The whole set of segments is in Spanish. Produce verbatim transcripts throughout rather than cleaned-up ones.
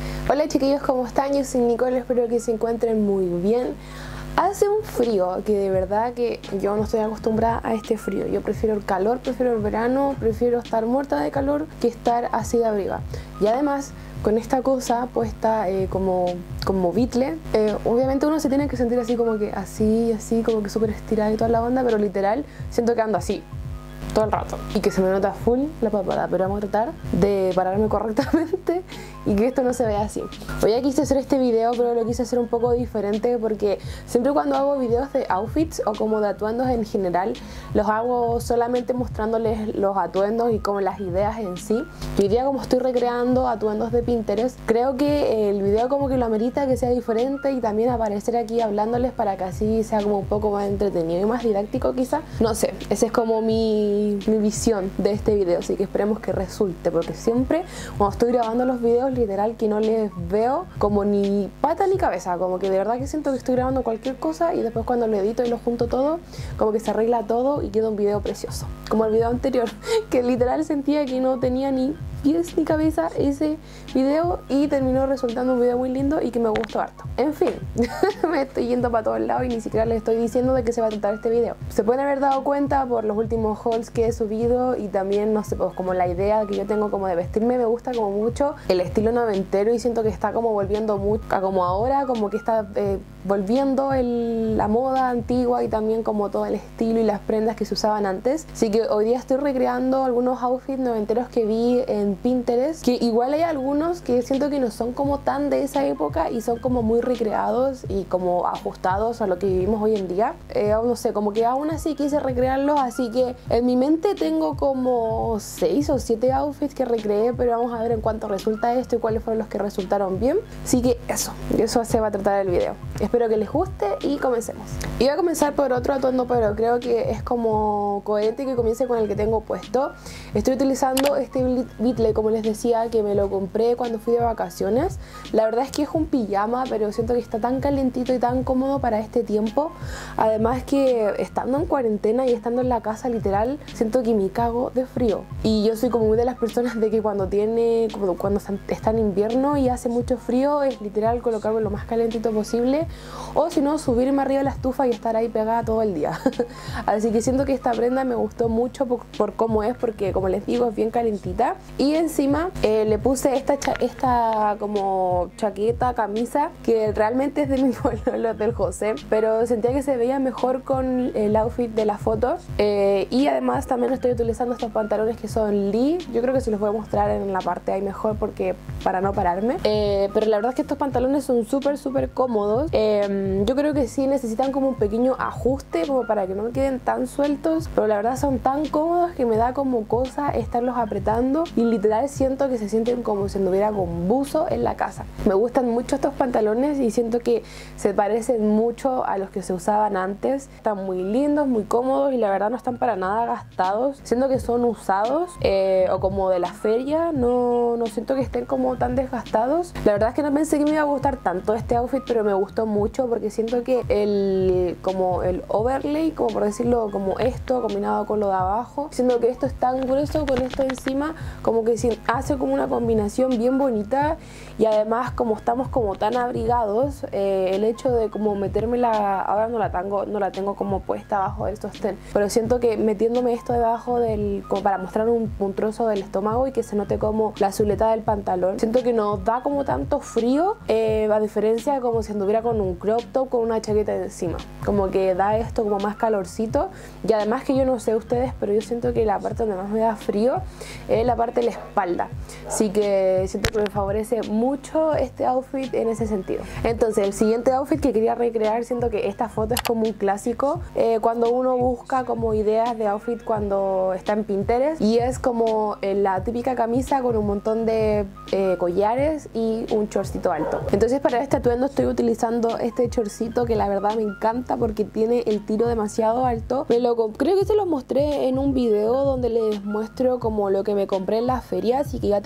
Hola chiquillos, ¿cómo están? Yo soy Nicole, espero que se encuentren muy bien. Hace un frío que de verdad que yo no estoy acostumbrada a este frío. Yo prefiero el calor, prefiero el verano, prefiero estar muerta de calor que estar así de abriga. Y además, con esta cosa puesta eh, como, como bitle, eh, obviamente uno se tiene que sentir así como que así, así, como que súper estirada y toda la onda, pero literal siento que ando así todo el rato y que se me nota full la papada, pero vamos a tratar de pararme correctamente y que esto no se vea así. Hoy ya quise hacer este video, pero lo quise hacer un poco diferente porque siempre cuando hago videos de outfits o como de atuendos en general, los hago solamente mostrándoles los atuendos y como las ideas en sí. Y hoy día, como estoy recreando atuendos de Pinterest, creo que el video como que lo amerita que sea diferente y también aparecer aquí hablándoles para que así sea como un poco más entretenido y más didáctico quizá. No sé, esa es como mi, mi visión de este video, así que esperemos que resulte, porque siempre cuando estoy grabando los videos literal que no les veo como ni pata ni cabeza, como que de verdad que siento que estoy grabando cualquier cosa y después cuando lo edito y lo junto todo, como que se arregla todo y queda un video precioso, como el video anterior, que literal sentía que no tenía ni pies ni cabeza ese video y terminó resultando un video muy lindo y que me gustó harto. En fin, me estoy yendo para todos lados y ni siquiera les estoy diciendo de qué se va a tratar este video. Se pueden haber dado cuenta por los últimos hauls que he subido y también, no sé, pues como la idea que yo tengo como de vestirme, me gusta como mucho el estilo noventero y siento que está como volviendo mucho a como ahora, como que está eh, volviendo el, la moda antigua y también como todo el estilo y las prendas que se usaban antes. Así que hoy día estoy recreando algunos outfits noventeros que vi en Pinterest, que igual hay algunos que siento que no son como tan de esa época y son como muy recreados y como ajustados a lo que vivimos hoy en día. Eh, no sé, como que aún así quise recrearlos, así que en mi mente tengo como seis o siete outfits que recreé, pero vamos a ver en cuánto resulta esto y cuáles fueron los que resultaron bien. Así que eso, de eso se va a tratar el video. Espero que les guste y comencemos. Iba a comenzar por otro atuendo, pero creo que es como coherente que comience con el que tengo puesto. Estoy utilizando este bitle, como les decía, que me lo compré cuando fui de vacaciones. La verdad es que es un pijama, pero siento que está tan calentito y tan cómodo para este tiempo. Además que estando en cuarentena y estando en la casa literal, siento que me cago de frío. Y yo soy como muy de las personas de que cuando tiene, como cuando está en invierno y hace mucho frío, es literal colocarme lo más calentito posible. O si no, subirme arriba de la estufa y estar ahí pegada todo el día. Así que siento que esta prenda me gustó mucho por, por cómo es, porque como les digo es bien calentita. Y encima eh, le puse esta, esta como chaqueta, camisa, que realmente es de mi pololo del José, pero sentía que se veía mejor con el outfit de las fotos. Eh, y además también estoy utilizando estos pantalones que son Lee. Yo creo que se los voy a mostrar en la parte ahí mejor porque para no pararme. Eh, pero la verdad es que estos pantalones son súper súper cómodos. Eh, yo creo que sí necesitan como un pequeño ajuste como para que no me queden tan sueltos, pero la verdad son tan cómodos que me da como cosa estarlos apretando y literal siento que se sienten como si anduviera con buzo en la casa. Me gustan mucho estos pantalones y siento que se parecen mucho a los que se usaban antes. Están muy lindos, muy cómodos y la verdad no están para nada gastados. Siento que son usados eh, o como de la feria, no, no siento que estén como tan desgastados. La verdad es que no pensé que me iba a gustar tanto este outfit, pero me gustó mucho porque siento que el, como el overlay, como por decirlo, como esto combinado con lo de abajo, siento que esto es tan grueso con esto encima, como que hace como una combinación bien bonita. Y además como estamos como tan abrigados, eh, el hecho de como metérmela, ahora no la tengo, no la tengo como puesta abajo del sostén, pero siento que metiéndome esto debajo del, como para mostrar un, un trozo del estómago y que se note como la silueta del pantalón, siento que nos da como tanto frío, eh, a diferencia de como si anduviera con un crop top con una chaqueta encima, como que da esto como más calorcito. Y además que yo no sé ustedes, pero yo siento que la parte donde más me da frío es la parte de la espalda, así que siento que me favorece mucho este outfit en ese sentido. Entonces el siguiente outfit que quería recrear, siento que esta foto es como un clásico eh, cuando uno busca como ideas de outfit cuando está en Pinterest, y es como eh, la típica camisa con un montón de eh, collares y un shortcito alto. Entonces para este atuendo estoy utilizando este shortcito que la verdad me encanta porque tiene el tiro demasiado alto. Me lo creo que se los mostré en un video donde les muestro como lo que me compré en las ferias y que ya tiene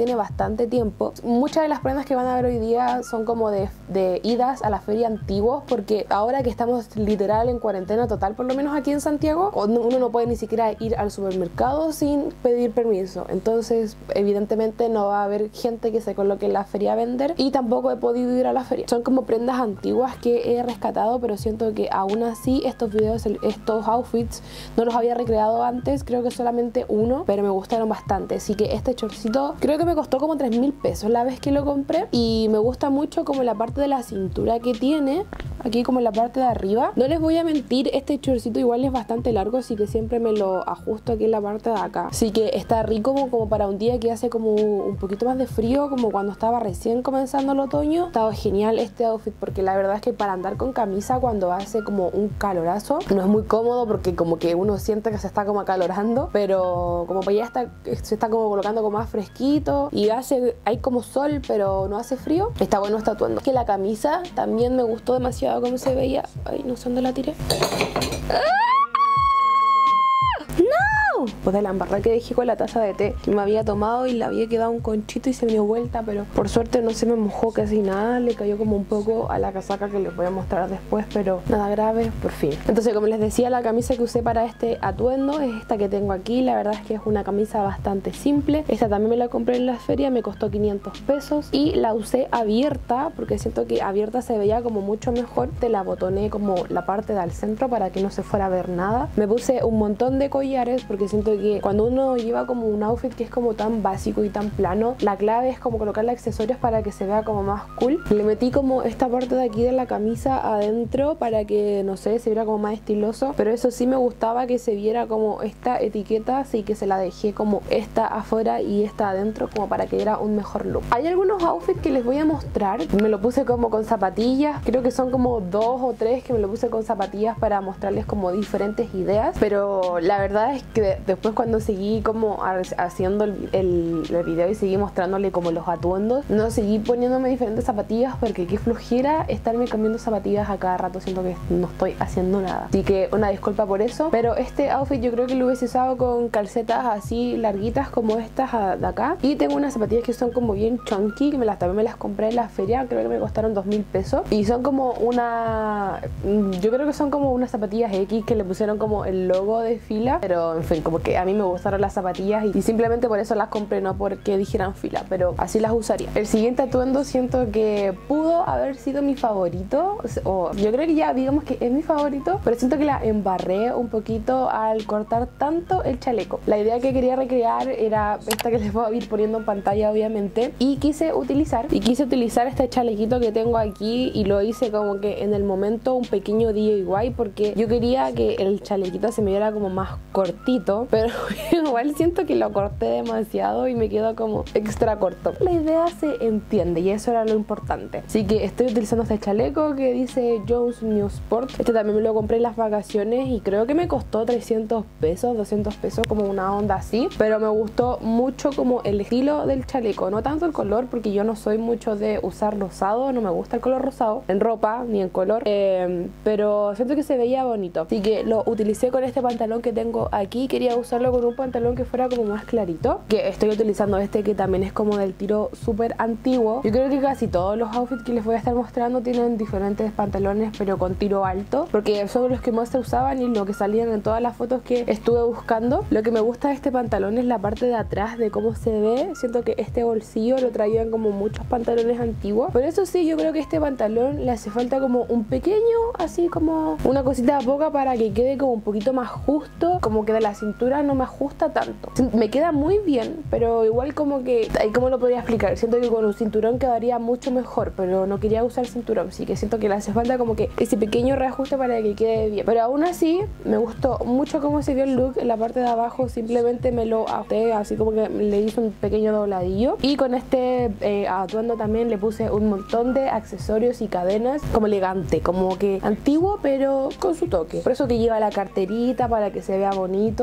tiene bastante tiempo. Muchas de las prendas que van a ver hoy día son como de, de idas a la feria antiguos, porque ahora que estamos literal en cuarentena total, por lo menos aquí en Santiago, uno no puede ni siquiera ir al supermercado sin pedir permiso. Entonces evidentemente no va a haber gente que se coloque en la feria a vender, y tampoco he podido ir a la feria. Son como prendas antiguas que he rescatado, pero siento que aún así estos videos, estos outfits no los había recreado antes, creo que solamente uno, pero me gustaron bastante. Así que este shortcito creo que me costó como tres mil pesos la vez que lo compré, y me gusta mucho como la parte de la cintura que tiene aquí, como en la parte de arriba. No les voy a mentir, este shortcito igual es bastante largo, así que siempre me lo ajusto aquí en la parte de acá. Así que está rico como, como para un día que hace como un poquito más de frío, como cuando estaba recién comenzando el otoño. Estaba genial este outfit, porque la verdad es que para andar con camisa cuando hace como un calorazo no es muy cómodo, porque como que uno siente que se está como acalorando, pero como para allá está, se está como colocando como más fresquito, y hace, hay como sol pero no hace frío. Está bueno este atuendo. Que la camisa también me gustó demasiado cómo se veía. Ay, no sé dónde la tiré. ¡Ah! Pues de la embarrada que dejé con la taza de té que me había tomado, y le había quedado un conchito y se me dio vuelta, pero por suerte no se me mojó casi nada. Le cayó como un poco a la casaca, que les voy a mostrar después, pero nada grave, por fin. Entonces, como les decía, la camisa que usé para este atuendo es esta que tengo aquí. La verdad es que es una camisa bastante simple. Esta también me la compré en la feria, me costó quinientos pesos, y la usé abierta porque siento que abierta se veía como mucho mejor. Te la botoné como la parte del centro para que no se fuera a ver nada. Me puse un montón de collares porque siento que cuando uno lleva como un outfit que es como tan básico y tan plano, la clave es como colocarle accesorios para que se vea como más cool. Le metí como esta parte de aquí de la camisa adentro para que, no sé, se viera como más estiloso, pero eso sí me gustaba que se viera como esta etiqueta, así que se la dejé como esta afuera y esta adentro, como para que diera un mejor look. Hay algunos outfits que les voy a mostrar. Me lo puse como con zapatillas, creo que son como dos o tres que me lo puse con zapatillas para mostrarles como diferentes ideas, pero la verdad es que después cuando seguí como haciendo el, el, el video y seguí mostrándole como los atuendos, no seguí poniéndome diferentes zapatillas, porque qué flojera estarme cambiando zapatillas a cada rato. Siento que no estoy haciendo nada, así que una disculpa por eso. Pero este outfit yo creo que lo hubiese usado con calcetas así larguitas como estas de acá, y tengo unas zapatillas que son como bien chunky, que me las, también me las compré en la feria, creo que me costaron dos mil pesos, y son como una, yo creo que son como unas zapatillas X que le pusieron como el logo de Fila, pero en fin, como que a mí me gustaron las zapatillas y, y simplemente por eso las compré, no porque dijeran Fila, pero así las usaría. El siguiente atuendo siento que pudo haber sido mi favorito, o yo creo que ya digamos que es mi favorito, pero siento que la embarré un poquito al cortar tanto el chaleco. La idea que quería recrear era esta que les voy a ir poniendo en pantalla obviamente, y quise utilizar y quise utilizar este chalequito que tengo aquí, y lo hice como que en el momento un pequeño D I Y, porque yo quería que el chalequito se me viera como más cortito, pero igual siento que lo corté demasiado y me quedó como extra corto. La idea se entiende y eso era lo importante. Así que estoy utilizando este chaleco que dice Jones New Sport. Este también me lo compré en las vacaciones y creo que me costó trescientos pesos, doscientos pesos, como una onda así, pero me gustó mucho como el estilo del chaleco, no tanto el color, porque yo no soy mucho de usar rosado, no me gusta el color rosado en ropa ni en color, eh, pero siento que se veía bonito, así que lo utilicé con este pantalón que tengo aquí. Quería usarlo con un pantalón que fuera como más clarito, que estoy utilizando este que también es como del tiro súper antiguo. Yo creo que casi todos los outfits que les voy a estar mostrando tienen diferentes pantalones pero con tiro alto, porque son los que más se usaban y lo que salían en todas las fotos que estuve buscando. Lo que me gusta de este pantalón es la parte de atrás, de cómo se ve. Siento que este bolsillo lo traían como muchos pantalones antiguos, pero eso sí, yo creo que este pantalón le hace falta como un pequeño, así como una cosita poca para que quede como un poquito más justo, como que de la cintura no me ajusta tanto. Me queda muy bien, pero igual como que, ¿cómo lo podría explicar? Siento que con un cinturón quedaría mucho mejor, pero no quería usar cinturón, así que siento que le hace falta como que ese pequeño reajuste para que quede bien. Pero aún así, me gustó mucho cómo se vio el look. En la parte de abajo simplemente me lo ajusté, así como que le hice un pequeño dobladillo, y con este eh, atuendo también le puse un montón de accesorios y cadenas, como elegante, como que antiguo pero con su toque. Por eso que lleva la carterita para que se vea bonito. De hecho,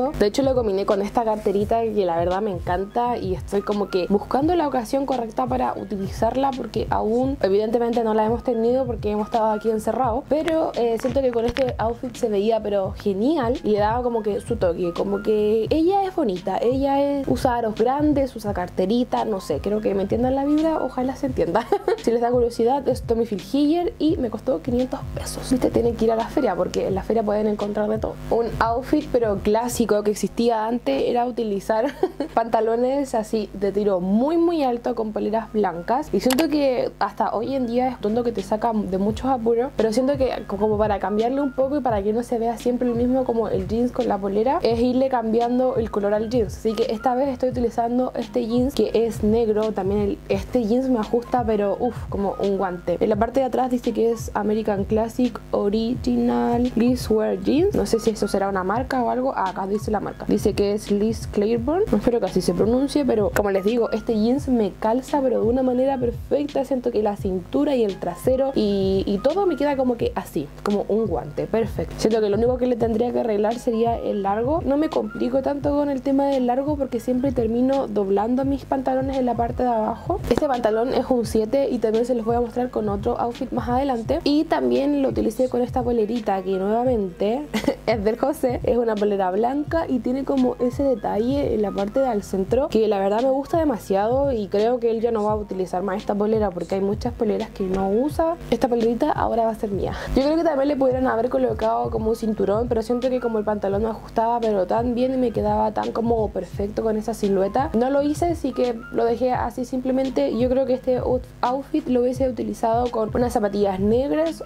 lo combiné con esta carterita que la verdad me encanta y estoy como que buscando la ocasión correcta para utilizarla porque aún evidentemente no la hemos tenido porque hemos estado aquí encerrados, pero eh, siento que con este outfit se veía pero genial y le daba como que su toque, como que ella es bonita, ella es, usa aros grandes, usa carterita, no sé, creo que me entiendan la vibra, ojalá se entienda. Si les da curiosidad, es Tommy Hilfiger y me costó quinientos pesos. Viste, tienen que ir a la feria porque en la feria pueden encontrar de todo. Un outfit pero clásico que existía antes era utilizar pantalones así de tiro muy muy alto con poleras blancas y siento que hasta hoy en día es tonto que te saca de muchos apuros, pero siento que como para cambiarle un poco y para que no se vea siempre el mismo como el jeans con la polera, es irle cambiando el color al jeans. Así que esta vez estoy utilizando este jeans que es negro. También el, este jeans me ajusta pero uff, como un guante. En la parte de atrás dice que es American Classic Original Liz Wear Jeans. No sé si eso será una marca o algo. Ah, acá dice la marca. Dice que es Liz Claiborne. No espero que así se pronuncie, pero como les digo, este jeans me calza pero de una manera perfecta. Siento que la cintura y el trasero y, y todo me queda como que así, como un guante, perfecto. Siento que lo único que le tendría que arreglar sería el largo. No me complico tanto con el tema del largo porque siempre termino doblando mis pantalones en la parte de abajo. Este pantalón es un siete y también se los voy a mostrar con otro outfit más adelante. Y también lo utilicé con esta polerita que nuevamente es del José. Es una polera blanca y tiene como ese detalle en la parte del centro que la verdad me gusta demasiado y creo que él ya no va a utilizar más esta polera porque hay muchas poleras que no usa. Esta polerita ahora va a ser mía. Yo creo que también le pudieran haber colocado como un cinturón, pero siento que como el pantalón me ajustaba pero tan bien y me quedaba tan como perfecto con esa silueta, no lo hice, así que lo dejé así simplemente. Yo creo que este outfit lo hubiese utilizado con unas zapatillas negras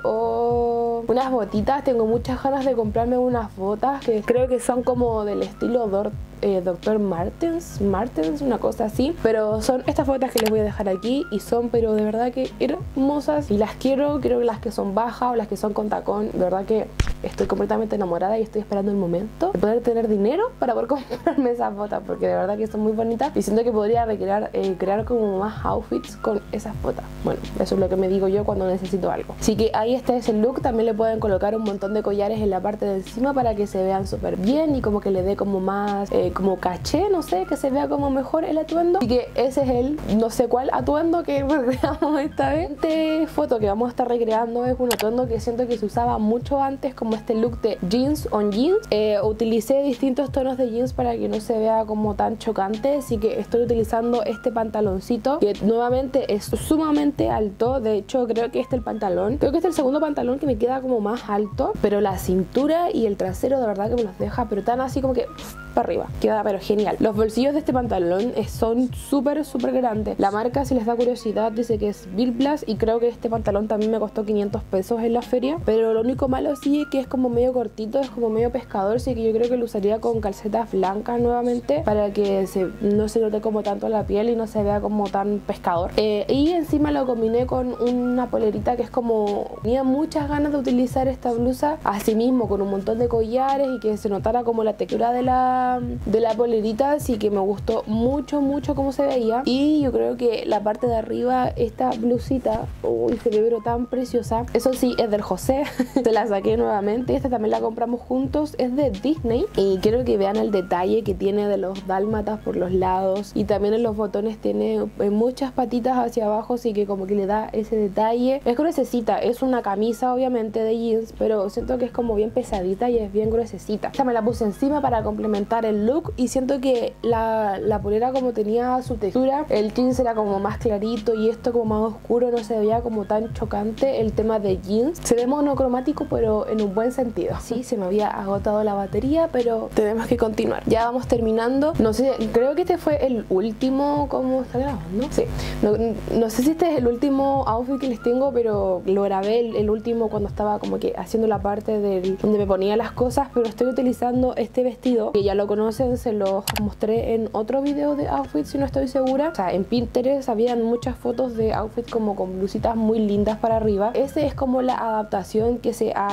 o unas botitas. Tengo muchas ganas de comprarme unas botas que creo que son como del estilo Dort Eh, doctor Martens, Martens, una cosa así, pero son estas botas que les voy a dejar aquí y son pero de verdad que hermosas y las quiero. Creo que las que son bajas o las que son con tacón, de verdad que estoy completamente enamorada y estoy esperando el momento de poder tener dinero para poder comprarme esas botas porque de verdad que son muy bonitas y siento que podría recrear, eh, crear como más outfits con esas botas. Bueno, eso es lo que me digo yo cuando necesito algo. Así que ahí está ese look. También le pueden colocar un montón de collares en la parte de encima para que se vean súper bien y como que le dé como más eh, como caché, no sé, que se vea como mejor el atuendo. Así que ese es el no sé cuál atuendo que recreamos esta vez. Esta foto que vamos a estar recreando es un atuendo que siento que se usaba mucho antes, como este look de jeans on jeans. Eh, utilicé distintos tonos de jeans para que no se vea como tan chocante, así que estoy utilizando este pantaloncito que nuevamente es sumamente alto. De hecho creo que este es el pantalón, creo que este es el segundo pantalón que me queda como más alto, pero la cintura y el trasero de verdad que me los deja pero tan así como que pff, para arriba, queda pero genial. Los bolsillos de este pantalón son súper súper grandes. La marca, si les da curiosidad, dice que es Bill Blass y creo que este pantalón también me costó quinientos pesos en la feria, pero lo único malo sí es que es como medio cortito, es como medio pescador, así que yo creo que lo usaría con calcetas blancas nuevamente para que se, no se note como tanto la piel y no se vea como tan pescador. Eh, y encima lo combiné con una polerita que es como, tenía muchas ganas de utilizar esta blusa así mismo con un montón de collares y que se notara como la textura de la, de la polerita, así que me gustó mucho mucho cómo se veía. Y yo creo que la parte de arriba, esta blusita, uy, se ve pero tan preciosa. Eso sí, es del José. Se la saqué nuevamente. Esta también la compramos juntos, es de Disney y quiero que vean el detalle que tiene de los dálmatas por los lados y también en los botones tiene muchas patitas hacia abajo, así que como que le da ese detalle. Es gruesecita, es una camisa obviamente de jeans, pero siento que es como bien pesadita y es bien gruesecita. Esta me la puse encima para complementar el look y siento que la, la polera como tenía su textura, el jeans era como más clarito y esto como más oscuro, no se veía como tan chocante el tema de jeans. Se ve monocromático pero en un buen sentido. Sí, se me había agotado la batería, pero tenemos que continuar. Ya vamos terminando. No sé, creo que este fue el último, ¿cómo está grabando? Sí. No, no sé si este es el último outfit que les tengo, pero lo grabé el, el último cuando estaba como que haciendo la parte del, donde me ponía las cosas, pero estoy utilizando este vestido que ya lo conocen, se los mostré en otro video de outfits si no estoy segura. O sea, en Pinterest habían muchas fotos de outfits como con blusitas muy lindas para arriba. Ese es como la adaptación que se ha hecho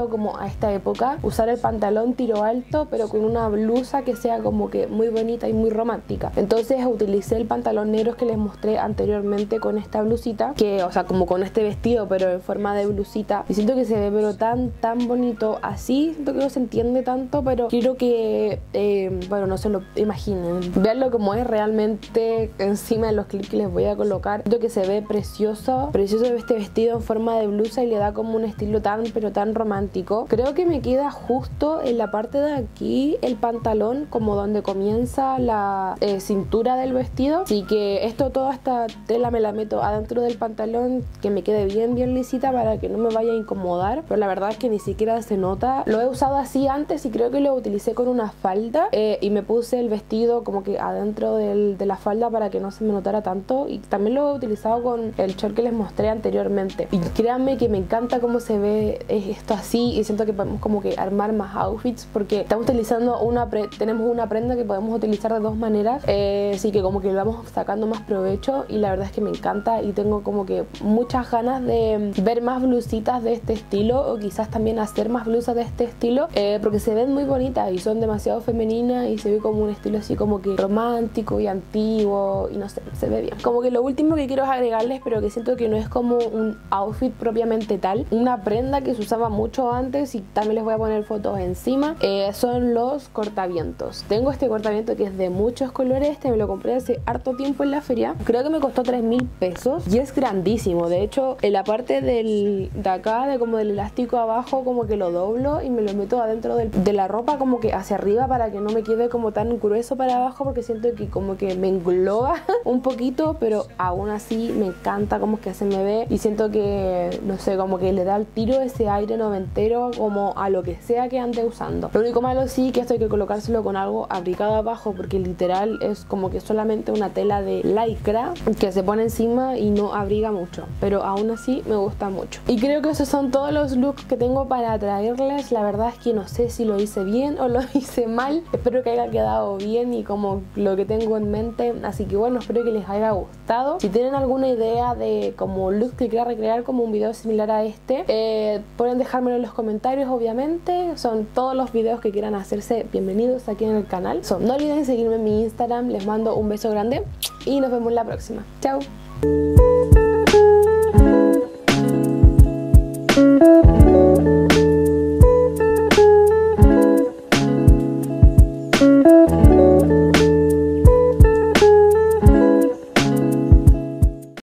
aplicado como a esta época, usar el pantalón tiro alto pero con una blusa que sea como que muy bonita y muy romántica. Entonces utilicé el pantalón negro que les mostré anteriormente con esta blusita, que o sea como con este vestido pero en forma de blusita, y siento que se ve pero tan tan bonito así. Siento que no se entiende tanto, pero quiero que eh, bueno, no se lo imaginen, veanlo como es realmente encima de los clips que les voy a colocar. Siento que se ve precioso, precioso este vestido en forma de blusa y le da como un estilo tan pero tan romántico. Creo que me queda justo en la parte de aquí el pantalón, como donde comienza la eh, cintura del vestido, así que esto, toda esta tela me la meto adentro del pantalón, que me quede bien bien lisita para que no me vaya a incomodar, pero la verdad es que ni siquiera se nota. Lo he usado así antes y creo que lo utilicé con una falda eh, y me puse el vestido como que adentro del, de la falda para que no se me notara tanto, y también lo he utilizado con el short que les mostré anteriormente, y créanme que me encanta cómo se ve esto así, y siento que podemos como que armar más outfits porque estamos utilizando una pre tenemos una prenda que podemos utilizar de dos maneras, eh, así que como que le vamos sacando más provecho, y la verdad es que me encanta y tengo como que muchas ganas de ver más blusitas de este estilo, o quizás también hacer más blusas de este estilo, eh, porque se ven muy bonitas y son demasiado femeninas y se ve como un estilo así como que romántico y antiguo, y no sé, se ve bien. Como que lo último que quiero es agregarles, pero que siento que no es como un outfit propiamente tal, una prenda que se usaba mucho antes y también les voy a poner fotos encima, eh, son los cortavientos. Tengo este cortaviento que es de muchos colores, este me lo compré hace harto tiempo en la feria, creo que me costó tres mil pesos y es grandísimo. De hecho, en la parte del, de acá, de como del elástico abajo, como que lo doblo y me lo meto adentro del, de la ropa como que hacia arriba para que no me quede como tan grueso para abajo, porque siento que como que me engloba un poquito, pero aún así me encanta como que se me ve y siento que, no sé, como que le da al tiro ese aire noventero como a lo que sea que ande usando. Lo único malo sí que esto hay que colocárselo con algo abrigado abajo, porque literal es como que solamente una tela de lycra que se pone encima y no abriga mucho, pero aún así me gusta mucho. Y creo que esos son todos los looks que tengo para traerles. La verdad es que no sé si lo hice bien o lo hice mal, espero que haya quedado bien y como lo que tengo en mente, así que bueno, espero que les haya gustado. Si tienen alguna idea de como looks que quiera recrear como un video similar a este, eh, pueden dejármelo en los comentarios. Obviamente son todos los videos que quieran hacerse bienvenidos aquí en el canal. So, no olviden seguirme en mi Instagram. Les mando un beso grande y nos vemos la próxima. Chao.